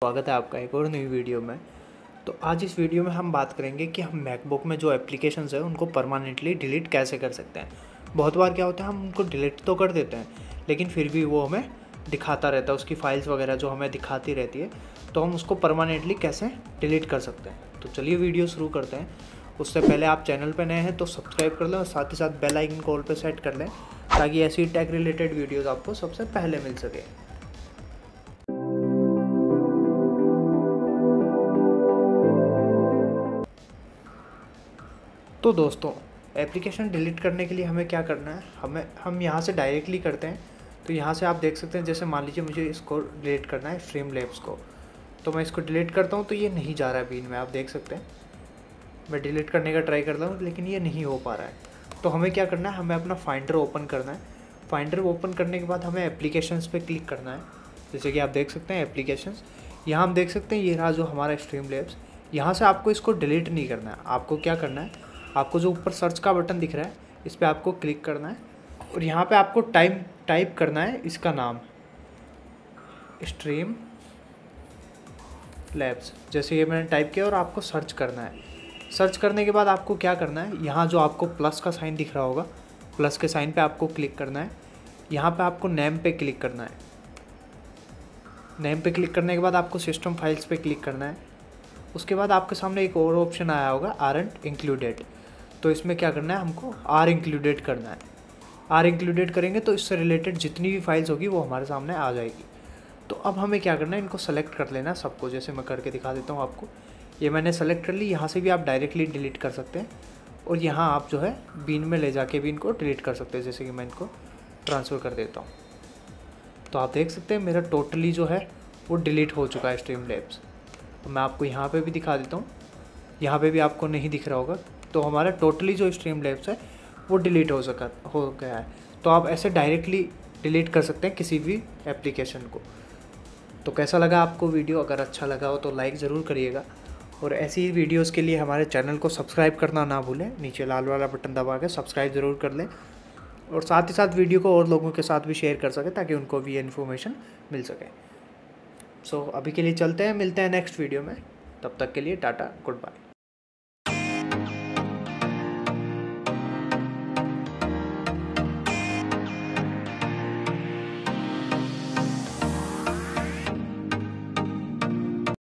स्वागत है आपका एक और नई वीडियो में। तो आज इस वीडियो में हम बात करेंगे कि हम मैकबुक में जो एप्लीकेशंस है उनको परमानेंटली डिलीट कैसे कर सकते हैं। बहुत बार क्या होता है, हम उनको डिलीट तो कर देते हैं लेकिन फिर भी वो हमें दिखाता रहता है, उसकी फाइल्स वगैरह जो हमें दिखाती रहती है। तो हम उसको परमानेंटली कैसे डिलीट कर सकते हैं। तो चलिए वीडियो शुरू करते हैं। उससे पहले आप चैनल पर नए हैं तो सब्सक्राइब कर लें और साथ ही साथ बेल आइकन को ऑल पे सेट कर लें ताकि ऐसी टेक रिलेटेड वीडियोज़ आपको सबसे पहले मिल सके। तो दोस्तों, एप्लीकेशन डिलीट करने के लिए हमें क्या करना है, हम यहाँ से डायरेक्टली करते हैं। तो यहाँ से आप देख सकते हैं, जैसे मान लीजिए मुझे इसको डिलीट करना है स्ट्रीमलैब्स को, तो मैं इसको डिलीट करता हूँ तो ये नहीं जा रहा है बीन में। आप देख सकते हैं मैं डिलीट करने का ट्राई करता हूँ लेकिन ये नहीं हो पा रहा है। तो हमें क्या करना है, हमें अपना फाइंडर ओपन करना है। फाइंडर ओपन करने के बाद हमें एप्लीकेशंस पे क्लिक करना है। जैसे कि आप देख सकते हैं एप्लीकेशंस, यहाँ हम देख सकते हैं ये रहा जो हमारा स्ट्रीमलैब्स। यहाँ से आपको इसको डिलीट नहीं करना है। आपको क्या करना है, आपको जो ऊपर सर्च का बटन दिख रहा है इस पर आपको क्लिक करना है और यहाँ पे आपको टाइप करना है इसका नाम, स्ट्रीम लैब्स। जैसे ये मैंने टाइप किया और आपको सर्च करना है। सर्च करने के बाद आपको क्या करना है, यहाँ जो आपको प्लस का साइन दिख रहा होगा, प्लस के साइन पे आपको क्लिक करना है। यहाँ पे आपको नेम पे क्लिक करना है। नेम पे क्लिक करने के बाद आपको सिस्टम फाइल्स पे क्लिक करना है। उसके बाद आपके सामने एक और ऑप्शन आया होगा, आरंट इंक्लूडेड। तो इसमें क्या करना है, हमको आर इंक्लूडेड करना है। आर इंक्लूडेड करेंगे तो इससे रिलेटेड जितनी भी फाइल्स होगी वो हमारे सामने आ जाएगी। तो अब हमें क्या करना है, इनको सेलेक्ट कर लेना है सबको। जैसे मैं करके दिखा देता हूँ आपको। ये मैंने सेलेक्ट कर ली। यहाँ से भी आप डायरेक्टली डिलीट कर सकते हैं और यहाँ आप जो है बीन में ले जाके भी इनको डिलीट कर सकते हैं। जैसे कि मैं इनको ट्रांसफ़र कर देता हूँ तो आप देख सकते हैं मेरा टोटली जो है वो डिलीट हो चुका है स्ट्रीमलैब्स। तो मैं आपको यहाँ पे भी दिखा देता हूँ, यहाँ पे भी आपको नहीं दिख रहा होगा। तो हमारा टोटली जो स्ट्रीमलैब्स है वो डिलीट हो गया है। तो आप ऐसे डायरेक्टली डिलीट कर सकते हैं किसी भी एप्लीकेशन को। तो कैसा लगा आपको वीडियो? अगर अच्छा लगा हो तो लाइक ज़रूर करिएगा और ऐसी ही वीडियोज़ के लिए हमारे चैनल को सब्सक्राइब करना ना भूलें। नीचे लाल वाला बटन दबा के सब्सक्राइब ज़रूर कर लें और साथ ही साथ वीडियो को और लोगों के साथ भी शेयर कर सकें ताकि उनको भी इन्फॉर्मेशन मिल सके। सो अभी के लिए चलते हैं, मिलते हैं नेक्स्ट वीडियो में। तब तक के लिए टाटा, गुड बाय।